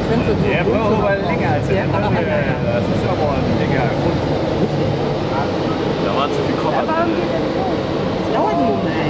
finde so Der braucht aber länger als der andere. Das ist aber länger. Da war zu viel Koffer Warum drin. geht der nicht hoch? Das dauert einen Moment.